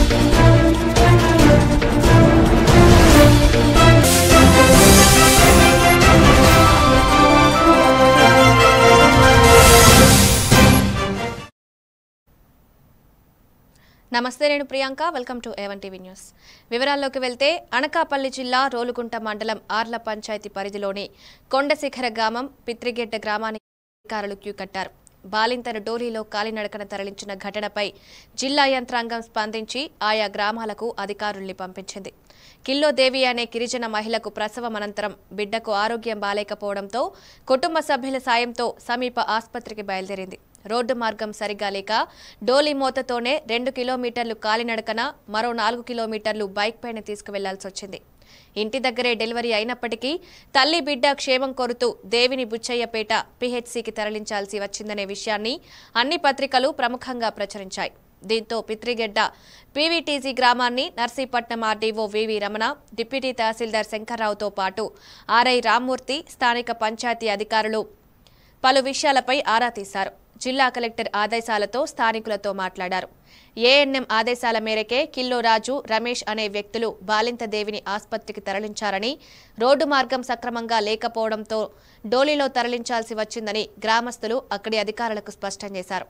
నమస్తే నేను Priyanka welcome to A1 TV news వివరాల్లోకి వెళ్తే అనకాపల్లి జిల్లా రోలుగుంట మండలం ఆర్ల పంచాయతీ పరిధిలోని కొండశిఖర గ్రామం పిత్రిగెడ్డ గ్రామానికి అధికారులు క్యూ కట్టారు బాలింతను డోలీలో కాలినడకన తరలించిన ఘటనపై జిల్లా యంత్రాంగం స్పందించి ఆయా గ్రామాలకు అధికారుల్ని పంపించింది కిల్లోదేవి అనే గిరిజన మహిళకు ప్రసవం అనంతరం బిడ్డకు ఆరోగ్యం బాలేకపోవడంతో కుటుంబ సభ్యుల సాయంతో సమీప ఆసుపత్రికి బయలుదేరింది రోడ్డు మార్గం సరిగా లేక డోలీ మోతతోనే 2 కిలోమీటర్లు కాలినడకన మరో 4 కిలోమీటర్లు బైక్ పైన తీసుకువెళ్లాల్సి వచ్చింది ఇంటి దగ్గరే డెలివరీ అయినప్పటికీ తల్లి బిడ్డ క్షేమం కోరుతూ దేవిని బుచ్చయ్యపేట పిహెచ్సికి తరలించాల్సి వచ్చిందనే విషయాన్ని అన్ని పత్రికలు ప్రముఖంగా ప్రచురించాయి దీంతో పిత్రిగెడ్డ పీవీటీసీ గ్రామాన్ని Narsipatnam RDO VV Ramana deputy tahsildar శంకర్రావుతో పాటు ఆర్ఐ రామ్మూర్తి స్థానిక పంచాయతీ అధికారులు పలు విషయాలపై ఆరా తీశారు జిల్లా కలెక్టర్ ఆదేశాలతో స్థానికులతో మాట్లాడారు ఏఎన్ఎం ఆదేశాల మేరకే కిల్లోరాజు రమేష్ అనే వ్యక్తులు బాలింత దేవిని ఆసుపత్రికి తరలించారని రోడ్డు మార్గం సక్రమంగా లేకపోవడంతో డోలీలో తరలించాల్సి వచ్చిందని గ్రామస్తులు అక్కడి అధికారులకు స్పష్టం చేశారు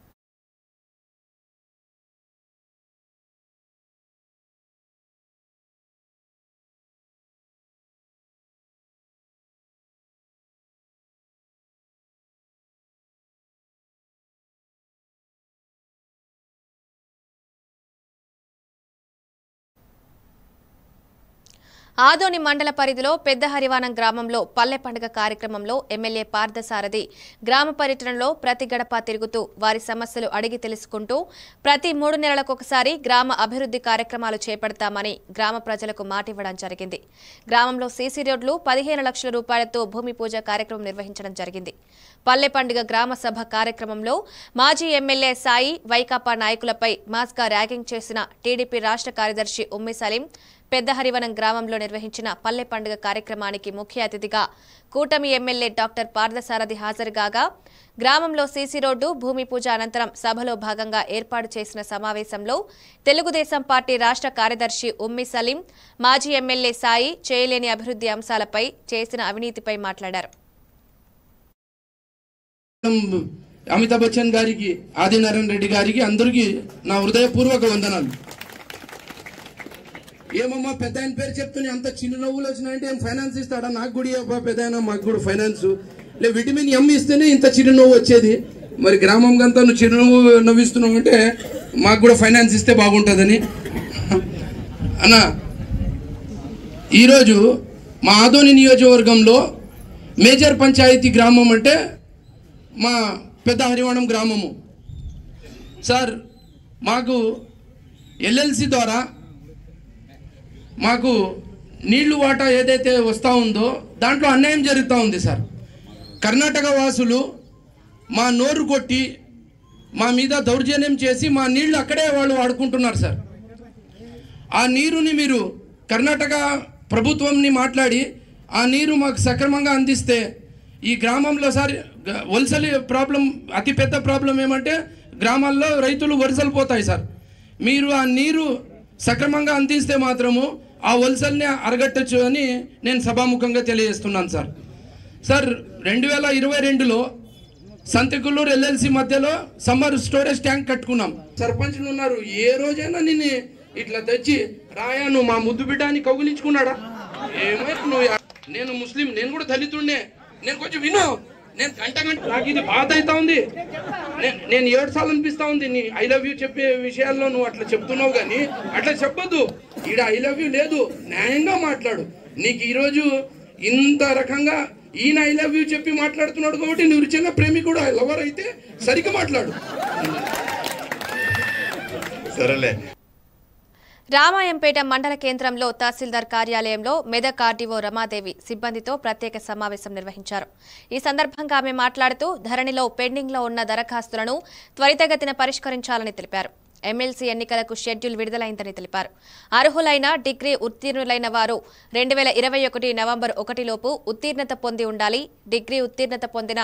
ఆదోని మండల పరిధిలో పెద్ద హరివానం గ్రామంలో పల్లె పండుగ కార్యక్రమంలో ఎమ్మెల్యే పార్థసారథి గ్రామ పర్యటనలో ప్రతి గడప తిరుగుతూ వారి సమస్యలు అడిగి తెలుసుకుంటూ ప్రతి 3 నెలలకొకసారి గ్రామ అభివృద్ధి కార్యక్రమాలు చేపడతామని గ్రామ ప్రజలకు మాటివ్వడం జరిగింది గ్రామంలో సీసీ రోడ్లు 15 లక్షల రూపాయలతో భూమి పూజ కార్యక్రమం నిర్వహించడం జరిగింది పల్లె పండుగ గ్రామ సభ కార్యక్రమంలో మాజీ ఎమ్మెల్యే సాయి వైకాపా నాయకులపై మాస్గా ర్యాగింగ్ చేసిన టీడీపీ రాష్ట్ర కార్యదర్శి ఉమ్మి సలీం పెద్ద హరివనం గ్రామంలో నిర్వహించిన పల్లె పండుగ కార్యక్రమానికి ముఖ్య అతిథిగా కూటమి ఎమ్మెల్యే డాక్టర్ పార్థసారథి హాజరుగాగా గ్రామంలో సీసీ రోడ్డు భూమి పూజ అనంతరం సభలో భాగంగా ఏర్పాటు చేసిన సమావేశంలో తెలుగుదేశం పార్టీ రాష్ట్ర కార్యదర్శి ఉమ్మి సలీం మాజీ ఎమ్మెల్యే సాయి చేయలేని అభివృద్ధి అంశాలపై చేసిన అవినీతిపై మాట్లాడారు అమితాబ్ బచ్చన్ గారికి ఆదినారాయణ రెడ్డి గారికి అందరికీ నా హృదయపూర్వక వందనాలు ఏమమ్మా పెద్ద ఆయన పేరు చెప్తున్నా అంత చిన్న నవ్వులు వచ్చినాయంటే ఏం ఫైనాన్స్ ఇస్తాడా నాకు కూడా పెద్ద అయినా మాకు కూడా ఫైనాన్స్ లే విటమిన్ ఎం ఇస్తేనే ఇంత చిరునవ్వు వచ్చేది మరి గ్రామం అంతా నువ్వు చిరునవ్వు నవ్విస్తున్నావు అంటే మాకు కూడా ఫైనాన్స్ ఇస్తే బాగుంటుందని అన్న ఈరోజు మా ఆదోని నియోజకవర్గంలో మేజర్ పంచాయతీ గ్రామం అంటే మా పెద్ద హరివాణం గ్రామము సార్ మాకు ఎల్ఎల్సి ద్వారా మాకు నీళ్లు వాటా ఏదైతే వస్తూ ఉందో దాంట్లో అన్యాయం జరుగుతూ ఉంది సార్ కర్ణాటక వాసులు మా నోరు కొట్టి మా మీద దౌర్జన్యం చేసి మా నీళ్లు అక్కడే వాళ్ళు వాడుకుంటున్నారు సార్ ఆ నీరుని మీరు కర్ణాటక ప్రభుత్వంని మాట్లాడి ఆ నీరు మాకు సక్రమంగా అందిస్తే ఈ గ్రామంలో సార్ వలసలి ప్రాబ్లం అతిపెద్ద ప్రాబ్లం ఏమంటే గ్రామాల్లో రైతులు వలసలు పోతాయి సార్ మీరు ఆ నీరు సక్రమంగా అందిస్తే మాత్రము ఆ వలసల్ని అరగట్టచ్చు అని నేను సభాముఖంగా తెలియజేస్తున్నాను సార్ సార్ 2022లో సంతకుల్లూరు ఎల్ఎల్సి మధ్యలో సమ్మర్ స్టోరేజ్ ట్యాంక్ కట్టుకున్నాం సర్పంచ్లు ఉన్నారు ఏ రోజైనా నిన్ను ఇట్లా తెచ్చి రాయా నువ్వు మా ముద్దు బిడ్డని కౌగులించుకున్నాడా ఏమైనా నువ్వు నేను ముస్లిం నేను కూడా దళితుడినే నేను కొంచెం విను నేను గంట నాకు ఇది బాధ అవుతా ఉంది నేను 7 సార్లు అనిపిస్తా ఉంది నీ ఐ లవ్ యూ చెప్పే విషయాల్లో నువ్వు అట్లా చెప్తున్నావు కానీ అట్లా చెప్పొద్దు ఈడ ఐ లవ్ యూ లేదు న్యాయంగా మాట్లాడు నీకు ఈరోజు ఇంత రకంగా ఈయన ఐ లవ్ యూ చెప్పి మాట్లాడుతున్నాడు కాబట్టి నువ్వు నిజంగా ప్రేమికుడు లవర్ అయితే సరిగ్గా మాట్లాడు సరేలే రామాయంపేట మండల కేంద్రంలో తహసీల్దార్ కార్యాలయంలో మెదక్ ఆర్డీఓ రమాదేవి సిబ్బందితో ప్రత్యేక సమావేశం నిర్వహించారు ఈ సందర్భంగా ఆమె మాట్లాడుతూ ధరణిలో పెండింగ్లో ఉన్న దరఖాస్తులను త్వరితగతిన పరిష్కరించాలని తెలిపారు ఎమ్మెల్సీ ఎన్నికలకు షెడ్యూల్ విడుదలైందని తెలిపారు అర్హులైన డిగ్రీ ఉత్తీర్ణులైన వారు 2021 నవంబర్ 1 లోపు ఉత్తీర్ణత పొంది ఉండాలి డిగ్రీ ఉత్తీర్ణత పొందిన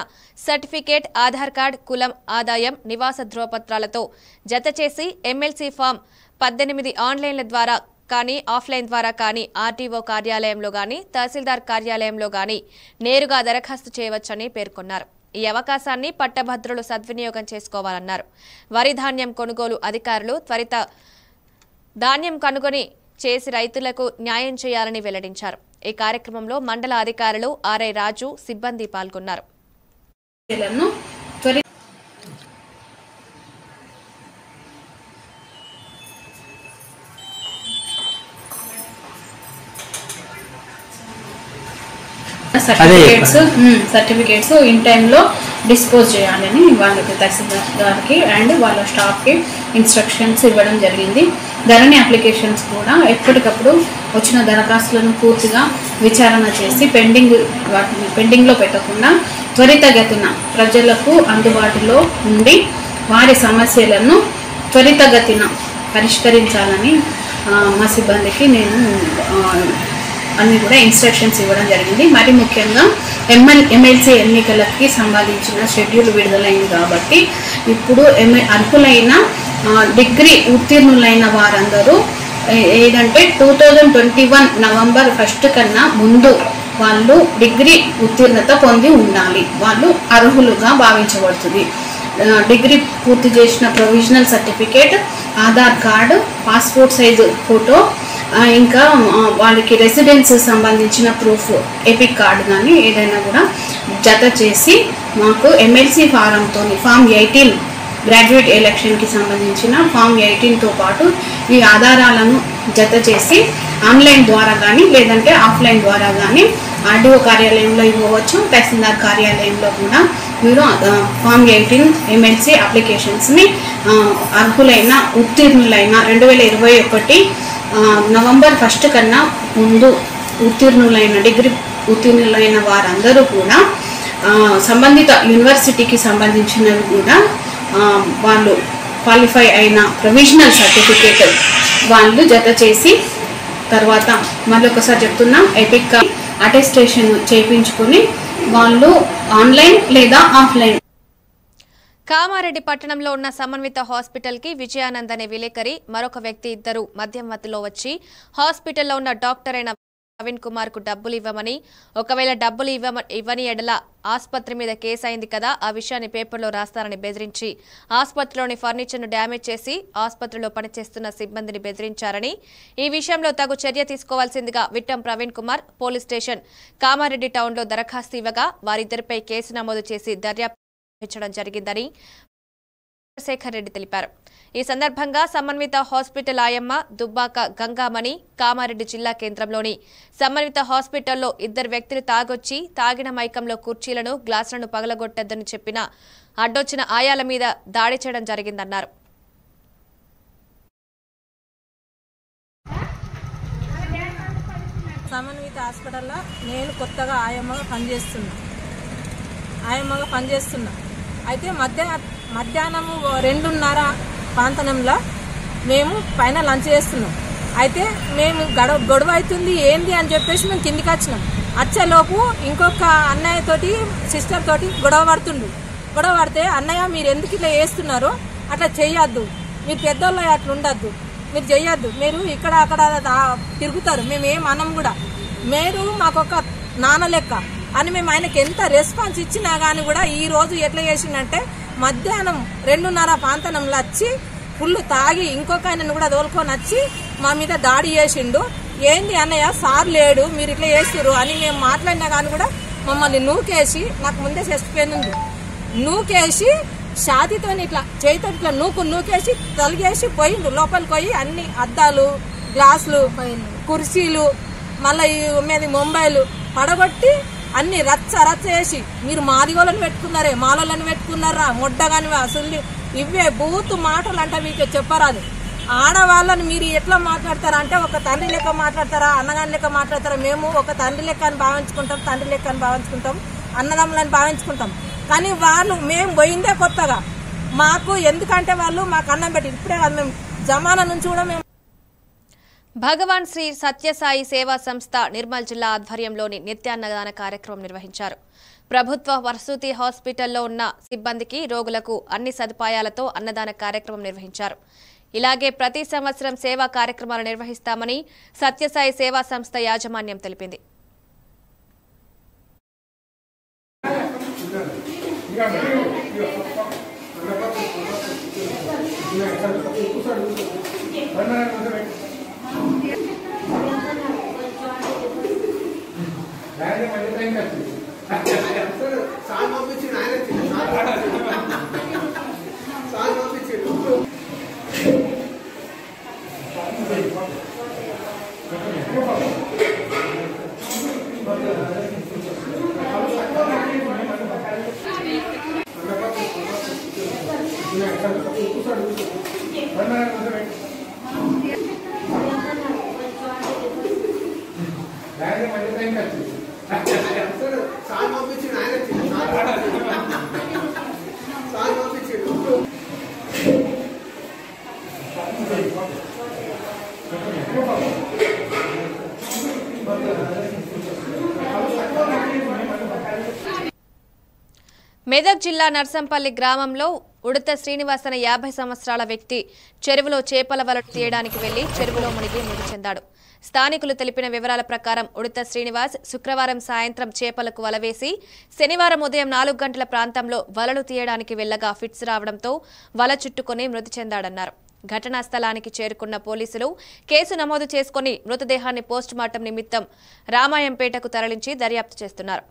సర్టిఫికేట్ ఆధార్ కార్డు కులం ఆదాయం నివాస ధ్రువపత్రాలతో జతచేసి ఎమ్మెల్సీ ఫామ్ 18 ఆన్లైన్ల ద్వారా కానీ ఆఫ్లైన్ ద్వారా కానీ ఆర్టీఓ కార్యాలయంలో కానీ తహసీల్దార్ కార్యాలయంలో కానీ నేరుగా దరఖాస్తు చేయవచ్చని పేర్కొన్నారు. ఈ అవకాశాన్ని పట్టభద్రులు సద్వినియోగం చేసుకోవాలన్నారు. వరి ధాన్యం కొనుగోలు అధికారులు త్వరిత ధాన్యం కొనుగోలు చేసి రైతులకు న్యాయం చేయాలని వెల్లడించారు. ఈ కార్యక్రమంలో మండల అధికారులు ఆర్ఐ రాజు సిబ్బంది పాల్గొన్నారు. సర్టిఫికేట్స్ ఇన్ టైంలో డిస్పోజ్ చేయాలని వాళ్ళకి తహసీల్దార్ గారికి అండ్ వాళ్ళ స్టాఫ్కి ఇన్స్ట్రక్షన్స్ ఇవ్వడం జరిగింది. ధరణి అప్లికేషన్స్ కూడా ఎప్పటికప్పుడు వచ్చిన దరఖాస్తులను పూర్తిగా విచారణ చేసి పెండింగ్లో పెట్టకుండా త్వరితగతిన ప్రజలకు అందుబాటులో ఉండి వారి సమస్యలను త్వరితగతిన పరిష్కరించాలని మా సిబ్బందికి నేను అన్నీ కూడా ఇన్స్ట్రక్షన్స్ ఇవ్వడం జరిగింది. మరి ముఖ్యంగా ఎమ్మెల్సీ ఎన్నికలకి సంబంధించిన షెడ్యూల్ విడుదలైంది కాబట్టి ఇప్పుడు అర్హులైన డిగ్రీ ఉత్తీర్ణులైన వారందరూ ఏదంటే 2021 నవంబర్ 1 కన్నా ముందు వాళ్ళు డిగ్రీ ఉత్తీర్ణత పొంది ఉండాలి. వాళ్ళు అర్హులుగా భావించబడుతుంది. డిగ్రీ పూర్తి చేసిన provisional certificate, Aadhaar card, passport size photo, ఇంకా వాళ్ళకి రెసిడెన్స్ సంబంధించిన ప్రూఫ్ ఎపిక్ కార్డు కానీ ఏదైనా కూడా జత చేసి మాకు ఎమ్మెల్సీ ఫామ్ 18 గ్రాడ్యుయేట్ ఎలక్షన్కి సంబంధించిన ఫామ్ 18తో పాటు ఈ ఆధారాలను జత చేసి ఆన్లైన్ ద్వారా కానీ లేదంటే ఆఫ్లైన్ ద్వారా కానీ ఆర్డీఓ కార్యాలయంలో ఇవ్వవచ్చు. తహసీల్దార్ కార్యాలయంలో కూడా మీరు ఫామ్ 18 ఎమ్మెల్సీ అప్లికేషన్స్ని అర్హులైన ఉత్తీర్ణులైన 2021 నవంబర్ 1 కన్నా ముందు డిగ్రీ ఉత్తీర్ణులైన వారందరూ కూడా సంబంధిత యూనివర్సిటీకి సంబంధించినవి కూడా వాళ్ళు క్వాలిఫై అయిన ప్రొవిజనల్ సర్టిఫికేట్ వాళ్ళు జత చేసి తర్వాత మళ్ళీ ఒకసారి చెప్తున్నాం ఎపిక్ అటెస్టేషన్ చేయించుకొని వాళ్ళు ఆన్లైన్ లేదా ఆఫ్లైన్. కామారెడ్డి పట్టణంలో ఉన్న సమన్విత హాస్పిటల్కి విజయానంద్ అనే విలేకరి మరొక వ్యక్తి ఇద్దరు మధ్యవర్తిలో వచ్చి హాస్పిటల్లో ఉన్న డాక్టర్ అయిన ప్రవీణ్ కుమార్ కు డబ్బులు ఇవ్వమని, ఒకవేళ డబ్బులు ఇవ్వని ఎడల ఆసుపత్రి మీద కేసు అయింది కదా, ఆ విషయాన్ని పేపర్లో రాస్తారని బెదిరించి ఆసుపత్రిలోని ఫర్నిచర్ను డ్యామేజ్ చేసి ఆసుపత్రిలో పనిచేస్తున్న సిబ్బందిని బెదిరించారని, ఈ విషయంలో తగు చర్య తీసుకోవాల్సిందిగా విట్టం ప్రవీణ్ కుమార్ పోలీస్ స్టేషన్ కామారెడ్డి టౌన్లో దరఖాస్తు ఇవ్వగా వారిద్దరిపై కేసు నమోదు చేసి దర్యాప్తు జరిగిందని చంద్రశేఖర్ రెడ్డి తెలిపారు. ఈ సందర్భంగా సమన్విత హాస్పిటల్ ఆయమ్మ దుబ్బాక గంగామణి కామారెడ్డి జిల్లా కేంద్రంలోని సమన్విత హాస్పిటల్లో ఇద్దరు వ్యక్తులు తాగిన మైకంలో కుర్చీలను గ్లాసులను పగలగొట్టొద్దని చెప్పిన అడ్డొచ్చిన ఆయాల మీద దాడి చేయడం జరిగిందన్నారు. సమన్విత హాస్పిటల్లో నేను కొత్తగా ఆయమ్మగా పనిచేస్తున్నా. అయితే మధ్యాహ్నం 2:30 ప్రాంతంలో మేము పైన లంచ్ చేస్తున్నాం. అయితే మేము గొడవ అవుతుంది ఏంది అని చెప్పేసి మేము కిందికి వచ్చినాం. వచ్చేలోపు ఇంకొక అన్నయ్య తోటి సిస్టర్ తోటి గొడవ పడితే అన్నయ్య మీరు ఎందుకు ఇట్లా చేస్తున్నారు, అట్లా చెయ్యొద్దు, మీరు పెద్దోళ్ళు అట్లా ఉండద్దు, మీరు చెయ్యొద్దు, మీరు ఇక్కడ అక్కడ తిరుగుతారు, మేము ఏం అనం కూడా, మీరు మాకొక నాన్న లెక్క అని మేము ఆయనకి ఎంత రెస్పాన్స్ ఇచ్చినా కానీ కూడా ఈ రోజు ఎట్లా చేసిందంటే మధ్యాహ్నం 2:30 ప్రాంతంలో వచ్చి ఫుల్ తాగి ఇంకొక ఆయనను కూడా తోలుకొని వచ్చి మా మీద దాడి చేసిండు. ఏంది అన్నయ్య సార్ లేడు మీరు ఇట్లా చేస్తున్నారు అని మేము మాట్లాడినా కానీ కూడా మమ్మల్ని నూకేసి, నాకు ముందే చెస్ట్ పెయిన్ ఉంది, నూకేసి షాతితో ఇట్లా చేతితో ఇట్లా నూకేసి తలిగేసి పోయిండు. లోపలికి పోయి అన్ని అద్దాలు, గ్లాసులు, కుర్చీలు, మళ్ళీ మీద మొబైల్ పడగొట్టి అన్ని రచ్చ చేసి మీరు మాదిగోళ్ళని పెట్టుకున్నారే, మాలోళ్ళని పెట్టుకున్నారా, మొడ్డగాని అసలు ఇవే బూతు మాటలు అంటే మీకు చెప్పరాదు. ఆడవాళ్ళని మీరు ఎట్లా మాట్లాడతారా అంటే ఒక తండ్రి లెక్క మాట్లాడతారా, అన్నగాని లెక్క మాట్లాడతారా. మేము ఒక తండ్రి లెక్క అని భావించుకుంటాం, అన్నదమ్ములని భావించుకుంటాం. కానీ వాళ్ళు మేము పోయిందే కొత్తగా మాకు, ఎందుకంటే వాళ్ళు మాకు అన్నం పెట్టి ఇప్పుడే కాదు, మేము జమానా నుంచి కూడా మేము. భగవాన్ శ్రీ సత్యసాయి సేవా సంస్థ నిర్మల్ జిల్లా ఆధ్వర్యంలోని నిత్యాన్నదాన కార్యక్రమం నిర్వహించారు. ప్రభుత్వ వసతి హాస్పిటల్లో ఉన్న సిబ్బందికి, రోగులకు అన్ని సదుపాయాలతో అన్నదాన కార్యక్రమం నిర్వహించారు. ఇలాగే ప్రతి సంవత్సరం సేవా కార్యక్రమాలు నిర్వహిస్తామని సత్యసాయి సేవా సంస్థ యాజమాన్యం తెలిపింది. మెదక్ జిల్లా నర్సంపల్లి గ్రామంలో ఉడత శ్రీనివాసన 50 సంవత్సరాల వ్యక్తి చెరువులో చేపల వల తీయడానికి వెళ్లి చెరువులో మునిగి మృతి చెందాడు. స్థానికులు తెలిపిన వివరాల ప్రకారం ఉడత శ్రీనివాస్ శుక్రవారం సాయంత్రం చేపలకు వల వేసి శనివారం ఉదయం 4 గంటల ప్రాంతంలో వలలు తీయడానికి వెళ్లగా ఫిట్స్ రావడంతో వల చుట్టుకుని మృతి చెందాడన్నారు. ఘటనా స్థలానికి చేరుకున్న పోలీసులు కేసు నమోదు చేసుకుని మృతదేహాన్ని పోస్టుమార్టం నిమిత్తం రామాయంపేటకు తరలించి దర్యాప్తు చేస్తున్నారు.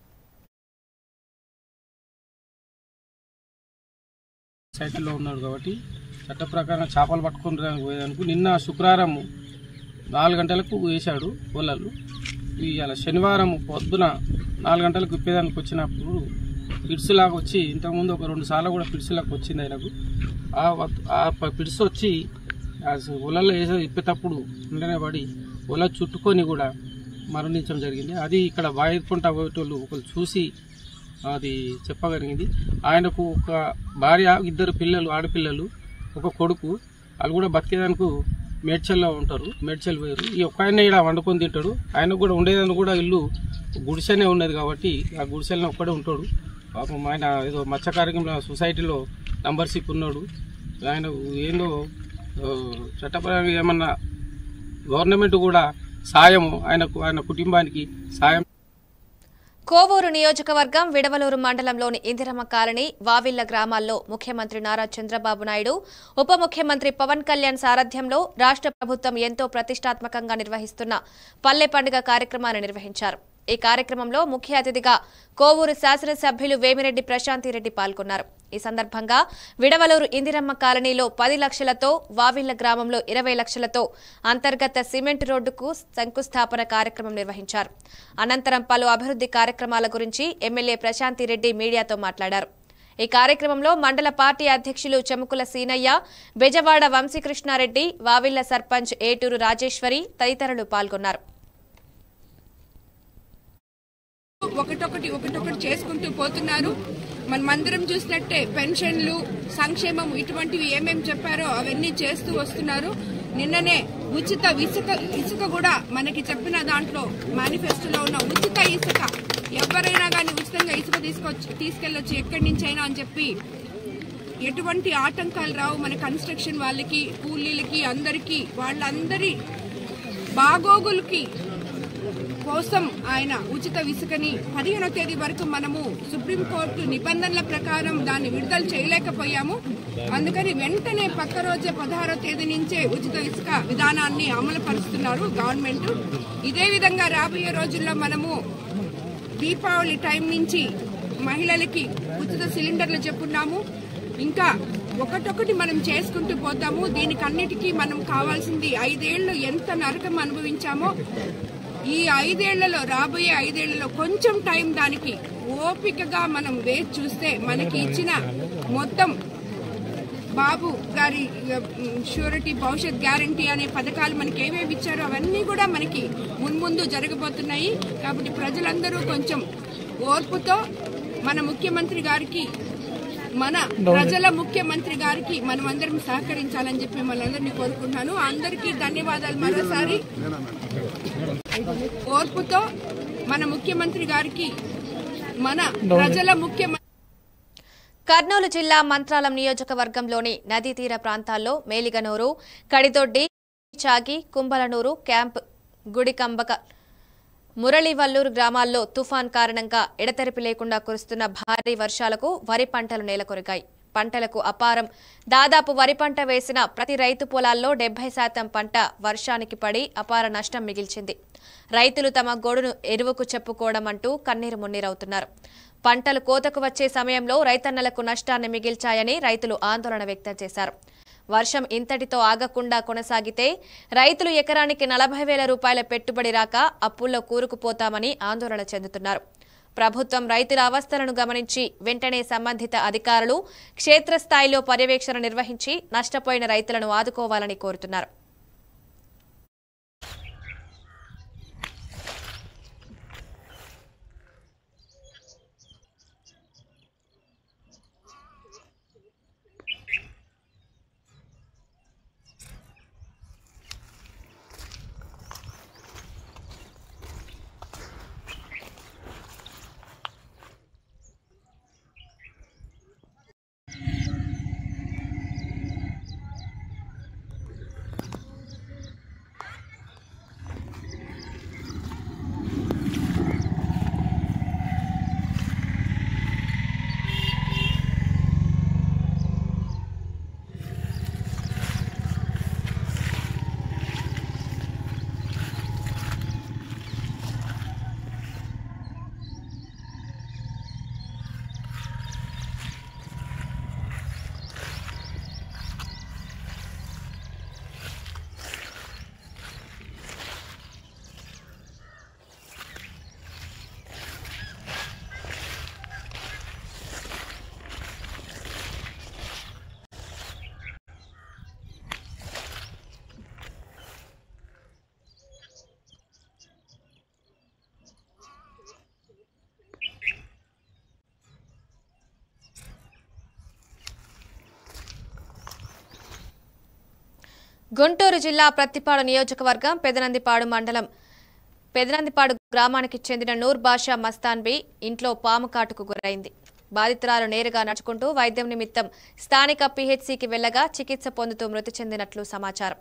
సైకిల్లో ఉన్నాడు కాబట్టి చట్ట ప్రకారం చేపలు పట్టుకుని పోయేదానికి నిన్న శుక్రవారం 4 గంటలకు వేశాడు వలలు. ఇవాళ శనివారం పొద్దున 4 గంటలకు విప్పేదానికి వచ్చినప్పుడు పిడ్స్ లాగా వచ్చి ఇంతకుముందు ఒక 2 సార్లు కూడా పిడ్స్ లాగా వచ్చింది ఆయనకు. ఆ పిడ్స్ వచ్చి వలల్లో వేసే ఇప్పేటప్పుడు వెంటనే పడి వల చుట్టుకొని కూడా మరణించడం జరిగింది. అది ఇక్కడ బాయికుంటా పోయేటోళ్ళు ఒకరు చూసి అది చెప్పగలిగింది. ఆయనకు ఒక భార్య, 2 పిల్లలు, ఆడపిల్లలు, ఒక కొడుకు. వాళ్ళు కూడా బతికేదానికి మేడ్చల్లో ఉంటారు. మేడ్చల్ పోయారు. ఈ ఒక్క ఆయన ఇక్కడ వండుకొని తింటాడు. ఆయనకు కూడా ఉండేదానికి కూడా ఇల్లు గుడిసెనే ఉన్నది కాబట్టి ఆ గుడిసెల్లో ఒక్కడే ఉంటాడు. పాపం ఆయన ఏదో మత్స్యకార్యంలో సొసైటీలో నంబర్షిప్ ఉన్నాడు. ఆయన ఏందో చట్టపరంగా ఏమన్నా గవర్నమెంట్ కూడా సాయం ఆయన కుటుంబానికి సాయం. కోవూరు నియోజకవర్గం విడవలూరు మండలంలోని ఇందిరమ్మ కాలనీ, వావిళ్ల గ్రామాల్లో ముఖ్యమంత్రి నారా చంద్రబాబు నాయుడు, ఉప ముఖ్యమంత్రి పవన్ కళ్యాణ్ సారథ్యంలో రాష్ట్ర ప్రభుత్వం ఎంతో ప్రతిష్టాత్మకంగా నిర్వహిస్తున్న పల్లె పండుగ కార్యక్రమాన్ని నిర్వహించారు. ఈ కార్యక్రమంలో ముఖ్య అతిథిగా కోవూరు శాసనసభ్యులు వేమిరెడ్డి ప్రశాంతిరెడ్డి పాల్గొన్నారు. ఈ సందర్భంగా విడవలూరు ఇందిరమ్మ కాలనీలో 10 లక్షలతో, వావిళ్ల గ్రామంలో 20 లక్షలతో అంతర్గత సిమెంట్ రోడ్డుకు శంకుస్థాపన కార్యక్రమం నిర్వహించారు. అనంతరం పలు అభివృద్ధి కార్యక్రమాల గురించి ఎమ్మెల్యే ప్రశాంతిరెడ్డి మీడియాతో మాట్లాడారు. ఈ కార్యక్రమంలో మండల పార్టీ అధ్యక్షులు చెముకుల సీనయ్య, బెజవాడ వంశీకృష్ణారెడ్డి, వావిళ్ల సర్పంచ్ ఏటూరు రాజేశ్వరి తదితరులు పాల్గొన్నారు. ఒకటొకటి చేసుకుంటూ పోతున్నారు. మనమందరం చూసినట్టే పెన్షన్లు, సంక్షేమం ఇటువంటివి ఏమేమి చెప్పారో అవన్నీ చేస్తూ వస్తున్నారు. నిన్ననే ఉచిత ఇసుక కూడా మనకి చెప్పిన దాంట్లో మేనిఫెస్టోలో ఉన్న ఉచిత ఇసుక, ఎవరైనా కానీ ఉచితంగా ఇసుక తీసుకెళ్లొచ్చు ఎక్కడి నుంచైనా అని చెప్పి ఎటువంటి ఆటంకాలు రావు మన కన్స్ట్రక్షన్ వాళ్ళకి, కూలీలకి, అందరికీ వాళ్ళందరి బాగోగులకి కోసం ఆయన ఉచిత ఇసుకని 15వ తేదీ వరకు మనము సుప్రీంకోర్టు నిబంధనల ప్రకారం దాన్ని విడుదల చేయలేకపోయాము. అందుకని వెంటనే పక్క రోజే 16వ తేదీ నుంచే ఉచిత ఇసుక విధానాన్ని అమలు పరుస్తున్నారు గవర్నమెంట్. ఇదే విధంగా రాబోయే రోజుల్లో మనము దీపావళి టైం నుంచి మహిళలకి ఉచిత సిలిండర్లు చెప్పున్నాము. ఇంకా ఒకటొకటి మనం చేసుకుంటూ పోతాము. దీనికన్నిటికీ మనం కావాల్సింది 5 ఏళ్లు ఎంత నరకం అనుభవించామో ఈ 5 ఏళ్లలో, రాబోయే 5 ఏళ్లలో కొంచెం టైం దానికి ఓపికగా మనం వేచి చూస్తే మనకి ఇచ్చిన మొత్తం బాబు గారి ష్యూరిటీ, భవిష్యత్ గ్యారంటీ అనే పథకాలు మనకి ఏమేమి ఇచ్చారో అవన్నీ కూడా మనకి మున్ముందు జరగబోతున్నాయి. కాబట్టి ప్రజలందరూ కొంచెం ఓర్పుతో మన ముఖ్యమంత్రి గారికి, మన ప్రజల ముఖ్యమంత్రి గారికి మనమందరం సహకరించాలని చెప్పి మనందరినీ కోరుకుంటున్నాను. అందరికీ ధన్యవాదాలు మరోసారి. ఓర్పుతో మన ముఖ్యమంత్రి గారికి, మన ప్రజల ముఖ్యమంత్రి. కర్నూలు జిల్లా మంత్రాలం నియోజకవర్గంలోని నదీ తీర ప్రాంతాల్లో మేలిగనూరు, కడిదొడ్డి, చాగి, కుంబలనూరు క్యాంప్, గుడికంబక, మురళీవల్లూరు గ్రామాల్లో తుఫాన్ కారణంగా ఎడతెరిపి లేకుండా కురుస్తున్న భారీ వర్షాలకు వరి పంటలు నేలకొరిగాయి. పంటలకు అపారం. దాదాపు వరి పంట వేసిన ప్రతి రైతు పొలాల్లో 70% పంట వర్షానికి పడి అపార నష్టం మిగిల్చింది. రైతులు తమ గోడును ఎరువుకు చెప్పుకోవడం అంటూ కన్నీరు మున్నీరవుతున్నారు. పంటలు కోతకు వచ్చే సమయంలో రైతన్నలకు నష్టాన్ని మిగిల్చాయని రైతులు ఆందోళన వ్యక్తం చేశారు. వర్షం ఇంతటితో ఆగకుండా కొనసాగితే రైతులు ఎకరానికి 40,000 రూపాయల పెట్టుబడి రాక అప్పుల్లో కూరుకుపోతామని ఆందోళన చెందుతున్నారు. ప్రభుత్వం రైతుల అవస్థలను గమనించి వెంటనే సంబంధిత అధికారులు క్షేత్రస్థాయిలో పర్యవేక్షణ నిర్వహించి నష్టపోయిన రైతులను ఆదుకోవాలని కోరుతున్నారు. గుంటూరు జిల్లా ప్రత్తిపాడు నియోజకవర్గం పెదనందిపాడు మండలం పెదనందిపాడు గ్రామానికి చెందిన నూర్ బాషా మస్తాన్బీ ఇంట్లో పాము కాటుకు గురైంది. బాధితురాలు నేరుగా నడుచుకుంటూ వైద్యం నిమిత్తం స్థానిక పీహెచ్సీకి వెళ్లగా చికిత్స పొందుతూ మృతి చెందినట్లు సమాచారం.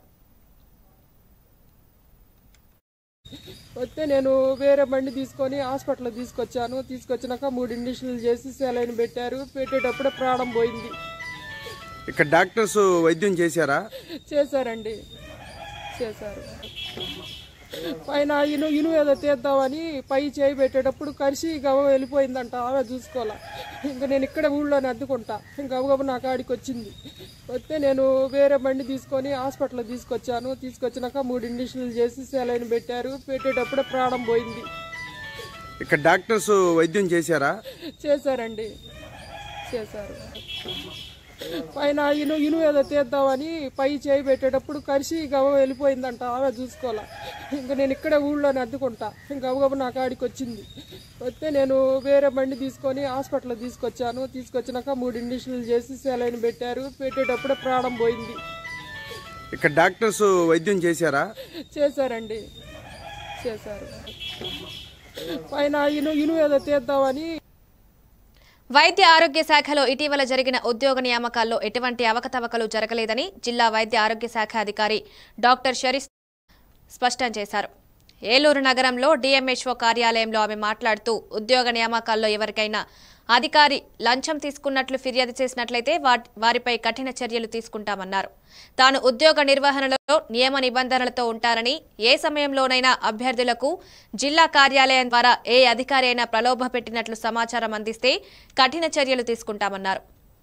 వస్తే నేను వేరే బండి తీసుకొని హాస్పిటల్ తీసుకొచ్చాను. తీసుకొచ్చినాక 3 ఇంజక్షన్లు చేసి సెలైన్ పెట్టారు. పెట్టేటప్పుడే ప్రాణం పోయింది. ఇక్కడ డాక్టర్స్ వైద్యం చేశారా? చేశారండి, చేశారు. పైన ఇను ఏదో తీద్దామని పై చేయి పెట్టేటప్పుడు కలిసి గవ వెళ్ళిపోయిందంట. ఆమె చూసుకోవాలా. ఇంకా నేను ఇక్కడ ఊళ్ళోనే అద్దుకుంటా. ఇంకా గబగబ నా కాడికి వచ్చింది. వస్తే నేను వేరే బండి తీసుకొని హాస్పిటల్ తీసుకొచ్చాను. తీసుకొచ్చినాక 3 ఇంజక్షన్లు చేసి సెలైన్ పెట్టారు. పెట్టేటప్పుడే ప్రాణం పోయింది. ఇక్కడ డాక్టర్స్ వైద్యం చేశారా? చేశారండి, చేశారు. పైన ఇను ఏదో తీద్దామని పై చేయి పెట్టేటప్పుడు కలిసి గవ వెళ్ళిపోయిందంట. ఆమె చూసుకోవాలా. ఇంకా నేను ఇక్కడ ఊళ్ళోనే అద్దుకుంటా. ఇంకా గబగబ నా కాడికి వచ్చింది. వస్తే నేను వేరే బండి తీసుకొని హాస్పిటల్ తీసుకొచ్చాను. తీసుకొచ్చినాక 3 ఇంజక్షన్లు చేసి సెలైన్ పెట్టారు. పెట్టేటప్పుడే ప్రాణం పోయింది. ఇక్కడ డాక్టర్స్ వైద్యం చేశారా? చేశారండి, చేశారు. పైన ఇను ఏదో తీద్దామని. వైద్య ఆరోగ్య శాఖలో ఇటీవల జరిగిన ఉద్యోగ నియామకాల్లో ఎటువంటి అవకతవకలు జరగలేదని జిల్లా వైద్య ఆరోగ్య శాఖ అధికారి డాక్టర్ షరీఫ్ స్పష్టం చేశారు. ఏలూరు నగరంలో డిఎంహెచ్ఓ కార్యాలయంలో ఆమె మాట్లాడుతూ ఉద్యోగ నియామకాల్లో ఎవరికైనా అధికారి లంచం తీసుకున్నట్లు ఫిర్యాదు చేసినట్లయితే వారిపై కఠిన చర్యలు తీసుకుంటామన్నారు. తాను ఉద్యోగ నిర్వహణలో నియమ నిబంధనలతో ఉంటారని, ఏ సమయంలోనైనా అభ్యర్థులకు జిల్లా కార్యాలయం ద్వారా ఏ అధికారి అయినా ప్రలోభ పెట్టినట్లు సమాచారం అందిస్తే కఠిన చర్యలు తీసుకుంటామన్నారు.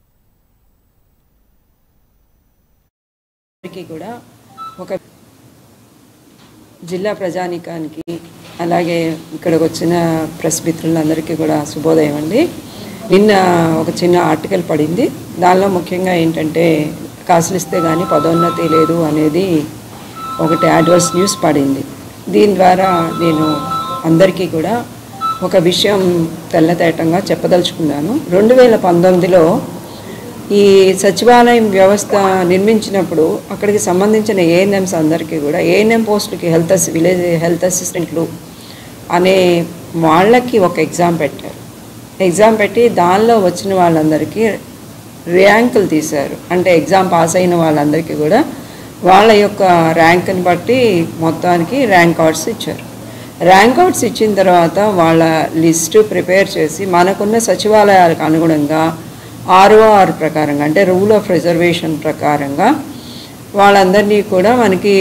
కూడా ఒక జిల్లా ప్రజానీకానికి అలాగే ఇక్కడికి వచ్చిన ప్రెస్ మిత్రులందరికీ కూడా శుభోదయం అండి. నిన్న ఒక చిన్న ఆర్టికల్ పడింది. దానిలో ముఖ్యంగా ఏంటంటే కాసులు ఇస్తే కానీ పదోన్నతి లేదు అనేది ఒకటి అడ్వర్స్ న్యూస్ పడింది. దీని ద్వారా నేను అందరికీ కూడా ఒక విషయం తెల్లతేటంగా చెప్పదలుచుకున్నాను. 2019లో ఈ సచివాలయం వ్యవస్థ నిర్మించినప్పుడు అక్కడికి సంబంధించిన ఏఎన్ఎంస్ అందరికీ కూడా ఏఎన్ఎం పోస్టులకి విలేజ్ హెల్త్ అసిస్టెంట్లు అనే వాళ్ళకి ఒక ఎగ్జామ్ పెట్టారు. ఎగ్జామ్ పెట్టి దానిలో వచ్చిన వాళ్ళందరికీ ర్యాంకులు తీశారు. అంటే ఎగ్జామ్ పాస్ అయిన వాళ్ళందరికీ కూడా వాళ్ళ యొక్క ర్యాంక్ని బట్టి మొత్తానికి ర్యాంక్ కార్డ్స్ ఇచ్చారు. ర్యాంక్ కార్డ్స్ ఇచ్చిన తర్వాత వాళ్ళ లిస్టు ప్రిపేర్ చేసి మనకున్న సచివాలయాలకు అనుగుణంగా ROR ప్రకారంగా అంటే రూల్ ఆఫ్ రిజర్వేషన్ ప్రకారంగా వాళ్ళందరినీ కూడా మనకి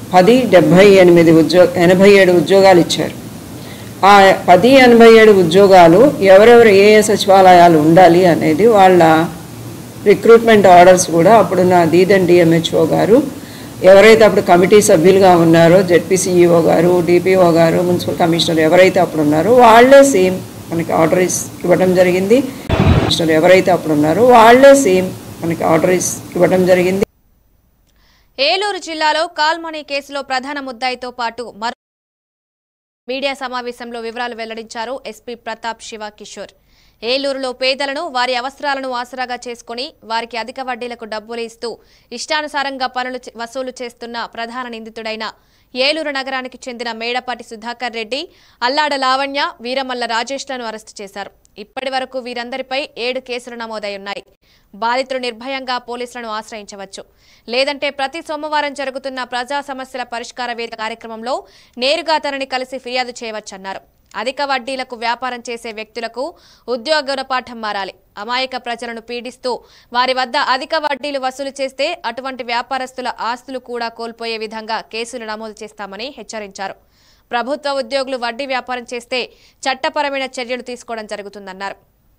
87 ఉద్యోగాలు ఇచ్చారు. ఆ 87 ఉద్యోగాలు ఎవరెవరు ఏ సచివాలయాలు ఉండాలి అనేది వాళ్ళ రిక్రూట్మెంట్ ఆర్డర్స్ కూడా అప్పుడున్న దీదన్ DMHO గారు ఎవరైతే అప్పుడు కమిటీ సభ్యులుగా ఉన్నారో ZPCEO గారు, DPO గారు, మున్సిపల్ కమిషనర్ ఎవరైతే అప్పుడు ఉన్నారో వాళ్ళే సేమ్ మనకి ఆర్డర్ ఇవ్వడం జరిగింది. ఎవరైతే అప్పుడు ఉన్నారో వాళ్ళే సేమ్ మనకి ఆర్డర్ ఇవ్వడం జరిగింది. ఏలూరు జిల్లాలో కాల్మనీ కేసులో ప్రధాన ముద్దాయితో పాటు మరో మీడియా సమావేశంలో వివరాలు వెల్లడించారు ఎస్పీ ప్రతాప్ శివ కిషోర్. ఏలూరులో పేదలను వారి అవసరాలను ఆసరాగా చేసుకుని వారికి అధిక వడ్డీలకు డబ్బులు ఇస్తూ ఇష్టానుసారంగా పనులు వసూలు చేస్తున్న ప్రధాన నిందితుడైన ఏలూరు నగరానికి చెందిన మేడపాటి సుధాకర్ రెడ్డి, అల్లాడ లావణ్య, వీరమల్ల రాజేష్లను అరెస్టు చేశారు. ఇప్పటి వరకు వీరందరిపై 7 కేసులు నమోదయ్యున్నాయి. బాధితులు నిర్భయంగా పోలీసులను ఆశ్రయించవచ్చు. లేదంటే ప్రతి సోమవారం జరుగుతున్న ప్రజా సమస్యల పరిష్కార వేదిక కార్యక్రమంలో నేరుగా తనని కలిసి ఫిర్యాదు చేయవచ్చన్నారు. అధిక వడ్డీలకు వ్యాపారం చేసే వ్యక్తులకు ఉద్యోగ గుణపాఠం మారాలి. అమాయక ప్రజలను పీడిస్తూ వారి వద్ద అధిక వడ్డీలు వసూలు చేస్తే అటువంటి వ్యాపారస్తుల ఆస్తులు కూడా కోల్పోయే విధంగా కేసులు నమోదు చేస్తామని హెచ్చరించారు. ప్రభుత్వ ఉద్యోగులు వడ్డీ వ్యాపారం చేస్తే చట్టపరమైన చర్యలు తీసుకోవడం జరుగుతుందన్నారు.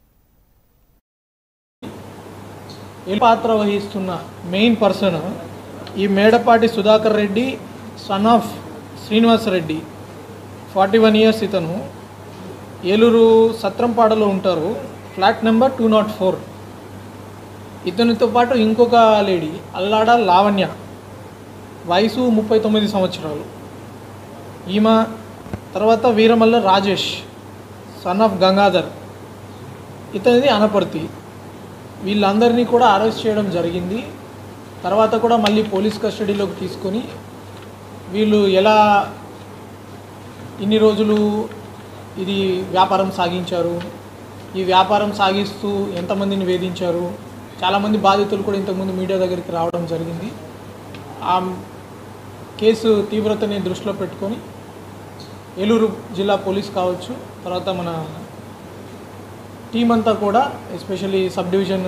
పాత్ర వహిస్తున్న మెయిన్ పర్సన్ ఈ Medapati Sudhakar Reddy, son of Srinivas Reddy, 41 years. ఇతను ఏలూరు సత్రంపాడలో ఉంటారు, ఫ్లాట్ నెంబర్ 204. ఇతనితో పాటు ఇంకొక లేడీ అల్లాడ లావణ్య, వయసు 39 సంవత్సరాలు. ఈమె తర్వాత వీరమల్ల రాజేష్, సన్ ఆఫ్ గంగాధర్, ఇతనిది అనపర్తి. వీళ్ళందరినీ కూడా అరెస్ట్ చేయడం జరిగింది. తర్వాత కూడా మళ్ళీ పోలీస్ కస్టడీలోకి తీసుకొని వీళ్ళు ఎలా ఇన్ని రోజులు ఇది వ్యాపారం సాగించారు, ఈ వ్యాపారం సాగిస్తూ ఎంతమందిని వేధించారు, చాలామంది బాధితులు కూడా ఇంతకుముందు మీడియా దగ్గరికి రావడం జరిగింది. ఆ కేసు తీవ్రతని దృష్టిలో పెట్టుకొని ఏలూరు జిల్లా పోలీస్ కావచ్చు, తర్వాత మన టీం అంతా కూడా ఎస్పెషల్లీ సబ్ డివిజన్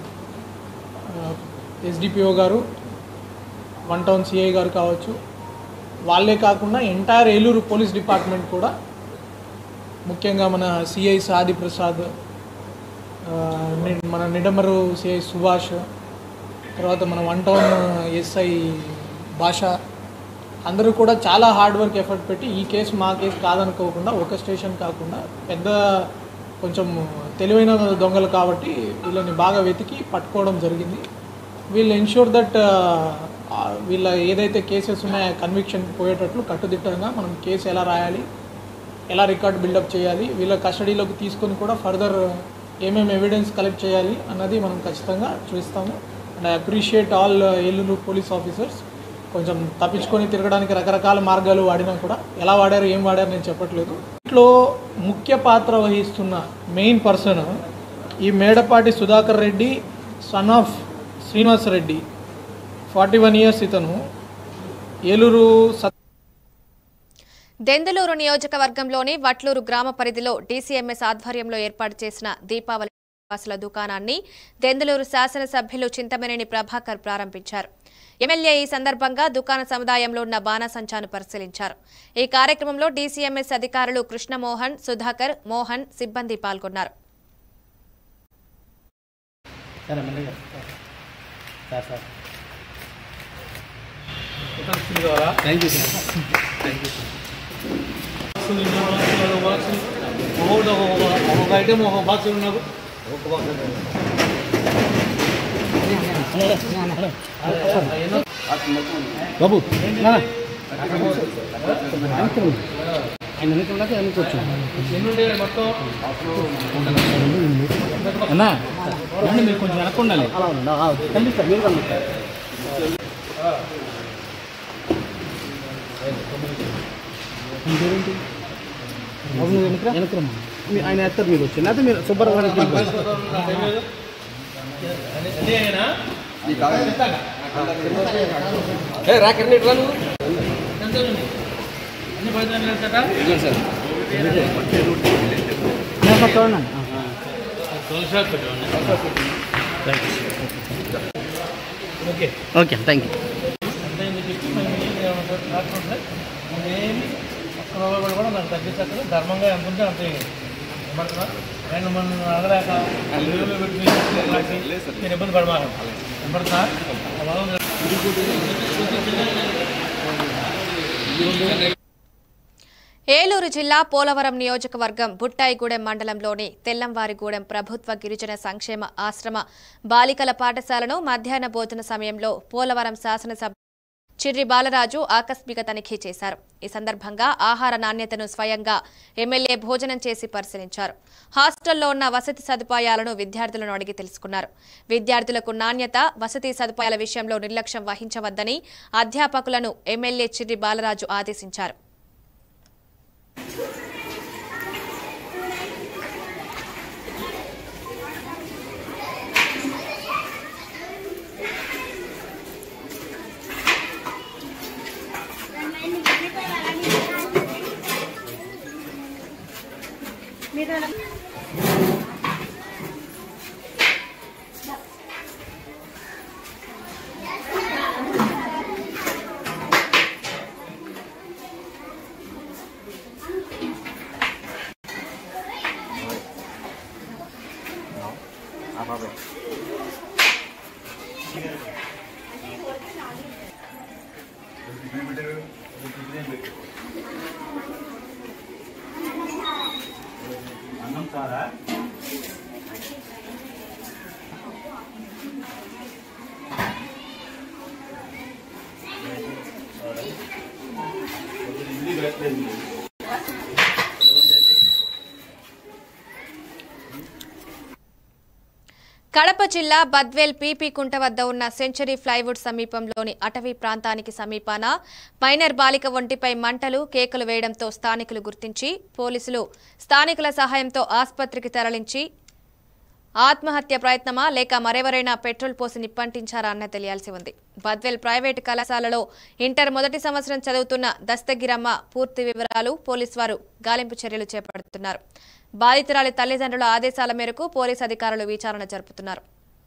SDPO గారు, 1 టౌన్ CI గారు కావచ్చు, వాళ్ళే కాకుండా ఎంటైర్ ఏలూరు పోలీస్ డిపార్ట్మెంట్ కూడా, ముఖ్యంగా మన CI సాది ప్రసాద్, మన నిడమరు CI సుభాష్, తర్వాత మన 1 టౌన్ SI భాష, అందరూ కూడా చాలా హార్డ్ వర్క్ ఎఫర్ట్ పెట్టి ఈ కేసు మా కేసు కాదనుకోకుండా ఒక స్టేషన్ కాకుండా పెద్ద కొంచెం తెలివైన దొంగలు కాబట్టి వీళ్ళని బాగా వెతికి పట్టుకోవడం జరిగింది. వీళ్ళు ఎన్ష్యూర్ దట్ వీళ్ళ ఏదైతే కేసెస్ ఉన్నాయో కన్విక్షన్ పోయేటట్లు కట్టుదిట్టంగా మనం కేసు ఎలా రాయాలి, ఎలా రికార్డ్ బిల్డప్ చేయాలి, వీళ్ళ కస్టడీలోకి తీసుకొని కూడా ఫర్దర్ ఏమేమి ఎవిడెన్స్ కలెక్ట్ చేయాలి అన్నది మనం ఖచ్చితంగా చూస్తాము. And I appreciate all Eluru police officers. కొంచెం తప్పించుకొని తిరగడానికి రకరకాల మార్గాలు వాడినా కూడా ఎలా వాడారు ఏం వాడారు నేను చెప్పట్లేదు. ఇంట్లో ముఖ్య పాత్ర వహిస్తున్న మెయిన్ పర్సన్ ఈ Medapati Sudhakar Reddy, son of Srinivas Reddy, 41 years. ఇతను ఏలూరు దెందులూరు నియోజకవర్గంలోని వట్లూరు గ్రామ పరిధిలో DCMS ఆధ్వర్యంలో ఏర్పాటు చేసిన దీపావళి వాసుల దుకాణాన్ని దెందులూరు శాసనసభ్యులు చింతమనేని ప్రభాకర్ ప్రారంభించారు. ఎమ్మెల్యే ఈ సందర్భంగా దుకాణ సముదాయంలో ఉన్న బాణసంచాను పరిశీలించారు. ఈ కార్యక్రమంలో DCMS అధికారులు కృష్ణమోహన్, సుధాకర్, మోహన్, సిబ్బంది పాల్గొన్నారు. బాబు అన్నా మీరు కొంచెం వెనక్కి ఉండాలి. వెనక్రమ్మా ఆయన ఎత్తారు, మీరు వచ్చి లేకపోతే మీరు శుభ్రంగా ఓకే థ్యాంక్ యూ. కూడా నాకు తగ్గించక్కడ ధర్మంగా ఎంత ఉంటే అంతే ఏమంటున్నా నేను మన అడగలేక నేను ఇబ్బంది పడమాను ఏమంటున్నా ఏలూరు జిల్లా పోలవరం నియోజకవర్గం బుట్టాయిగూడెం మండలంలోని తెల్లంవారిగూడెం ప్రభుత్వ గిరిజన సంక్షేమ ఆశ్రమ బాలికల పాఠశాలను మధ్యాహ్న భోజన సమయంలో పోలవరం శాసనసభ చిర్రి బాలరాజు ఆకస్మిక తనిఖీ చేశారు. ఈ సందర్భంగా ఆహార నాణ్యతను స్వయంగా ఎమ్మెల్యే భోజనం చేసి పరిశీలించారు. హాస్టల్లో ఉన్న వసతి సదుపాయాలను విద్యార్థులను అడిగి తెలుసుకున్నారు. విద్యార్థులకు నాణ్యత, వసతి సదుపాయాల విషయంలో నిర్లక్ష్యం వహించవద్దని అధ్యాపకులను ఎమ్మెల్యే చిర్రి బాలరాజు ఆదేశించారు. కడప జిల్లా బద్వేల్ పీపీ కుంట వద్ద ఉన్న సెంచరీ ఫ్లైవుడ్ సమీపంలోని అటవీ ప్రాంతానికి సమీపాన మైనర్ బాలిక ఒంటిపై మంటలు, కేకలు వేయడంతో స్థానికులు గుర్తించి పోలీసులు స్థానికుల సహాయంతో ఆసుపత్రికి తరలించి ఆత్మహత్య ప్రయత్నమా లేక మరెవరైనా పెట్రోల్ పోసి నిప్పంటించారా అన్న తెలియాల్సి ఉంది. బద్వేల్ ప్రైవేటు కళాశాలలో ఇంటర్ మొదటి సంవత్సరం చదువుతున్న దస్తగిరమ్మ పూర్తి వివరాలు పోలీసు వారు గాలింపు చర్యలు చేపడుతున్నారు. బాధితురాలి తల్లిదండ్రుల ఆదేశాల మేరకు పోలీసు అధికారులు విచారణ జరుపుతున్నారు.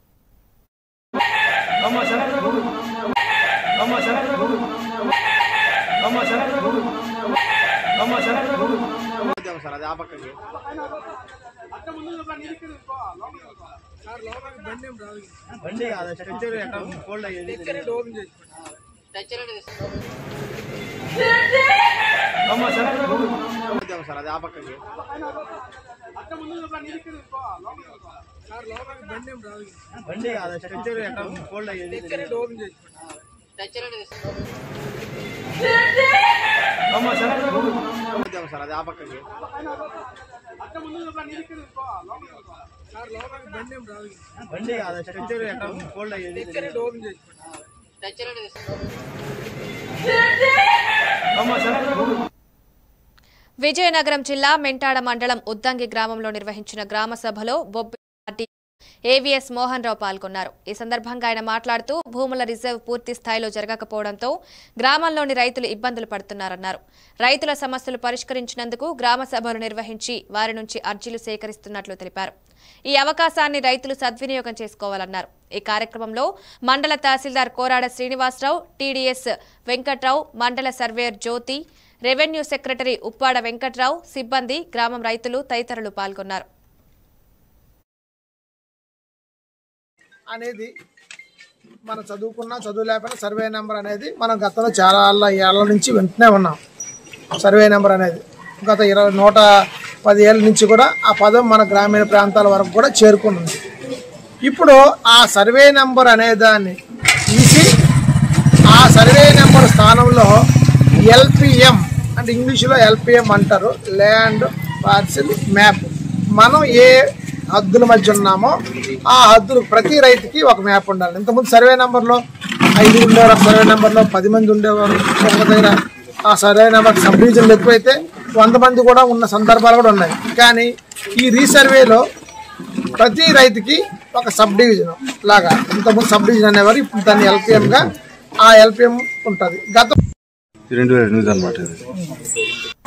విజయనగరం జిల్లా మెంటాడ మండలం ఉద్దంగి గ్రామంలో నిర్వహించిన గ్రామ సభలో బొబ్బి పార్టీ ఏవీఎస్ మోహన్ రావు పాల్గొన్నారు. ఈ సందర్భంగా ఆయన మాట్లాడుతూ భూముల రిజర్వ్ పూర్తి స్థాయిలో జరగకపోవడంతో గ్రామంలోని రైతులు ఇబ్బందులు పడుతున్నారన్నారు. రైతుల సమస్యలు పరిష్కరించినందుకు గ్రామ సభలు నిర్వహించి వారి నుంచి అర్జీలు సేకరిస్తున్నట్లు తెలిపారు. ఈ అవకాశాన్ని రైతులు సద్వినియోగం చేసుకోవాలన్నారు. ఈ కార్యక్రమంలో mandal tahsildar Korada Srinivasarao, TDS Venkatrao, mandal surveyor Jyothi, revenue secretary Uppada Venkatrao, సిబ్బంది, గ్రామం రైతులు తదితరులు పాల్గొన్నారు. అనేది మనం చదువుకున్నా చదువు లేకపోయినా సర్వే నెంబర్ అనేది మనం గతంలో చాలా ఏళ్ళ నుంచి వింటూనే ఉన్నాం. సర్వే నెంబర్ అనేది గత 110 ఏళ్ళ నుంచి కూడా ఆ పదం మన గ్రామీణ ప్రాంతాల వరకు కూడా చేరుకుంటుంది. ఇప్పుడు ఆ సర్వే నెంబర్ అనే దాన్ని తీసి ఆ సర్వే నెంబర్ స్థానంలో ఎల్పిఎం అంటే ఇంగ్లీష్లో ఎల్పిఎం అంటారు, ల్యాండ్ పార్సిల్ మ్యాప్. మనం ఏ హద్దుల మధ్య ఉన్నామో ఆ హద్దులు ప్రతి రైతుకి ఒక మ్యాప్ ఉండాలి. ఇంతకుముందు సర్వే నెంబర్లో 5 ఉండేవారు, సర్వే నెంబర్లో 10 మంది ఉండేవారు. ఒక దగ్గర ఆ సర్వే నెంబర్ సబ్ డివిజన్లు ఎక్కువైతే 100 మంది కూడా ఉన్న సందర్భాలు కూడా ఉన్నాయి. కానీ ఈ రీసర్వేలో ప్రతి రైతుకి ఒక సబ్ డివిజన్ లాగా. ఇంతకుముందు సబ్ డివిజన్ అనేవారు, ఇప్పుడు దాన్ని ఎల్పిఎంగా ఆ ఎల్పిఎం ఉంటుంది. గత 2008 అన్నమాట.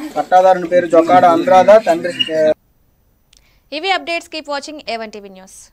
పట్టాదారుని పేరు జొక్కాడ అనురాధ, తండ్రి. ఇవి updates. Keep watching A1 TV news.